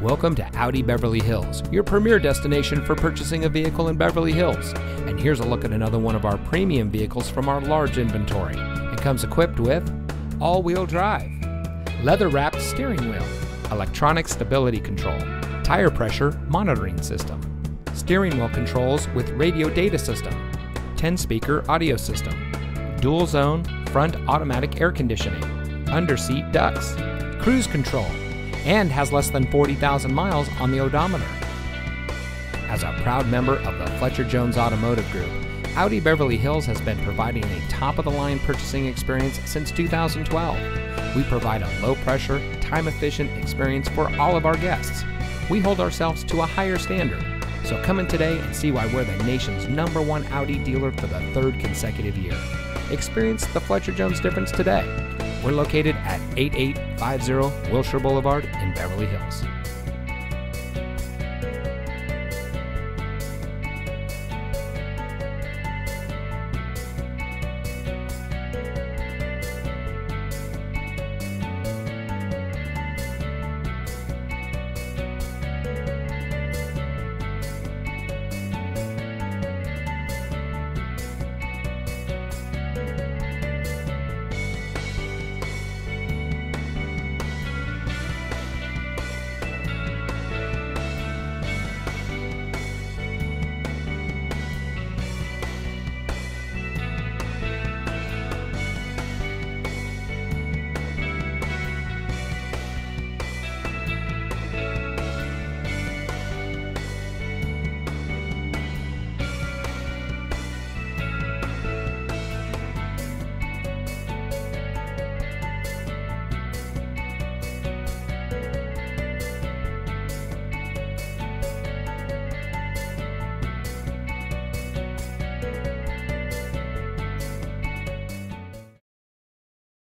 Welcome to Audi Beverly Hills, your premier destination for purchasing a vehicle in Beverly Hills. And here's a look at another one of our premium vehicles from our large inventory. It comes equipped with all-wheel drive, leather-wrapped steering wheel, electronic stability control, tire pressure monitoring system, steering wheel controls with radio data system, 10-speaker audio system, dual-zone front automatic air conditioning, under-seat ducts, cruise control, and has less than 40,000 miles on the odometer. As a proud member of the Fletcher Jones Automotive Group, Audi Beverly Hills has been providing a top-of-the-line purchasing experience since 2012. We provide a low-pressure, time-efficient experience for all of our guests. We hold ourselves to a higher standard. So come in today and see why we're the nation's #1 Audi dealer for the 3rd consecutive year. Experience the Fletcher Jones difference today. We're located at 8850 Wilshire Boulevard in Beverly Hills.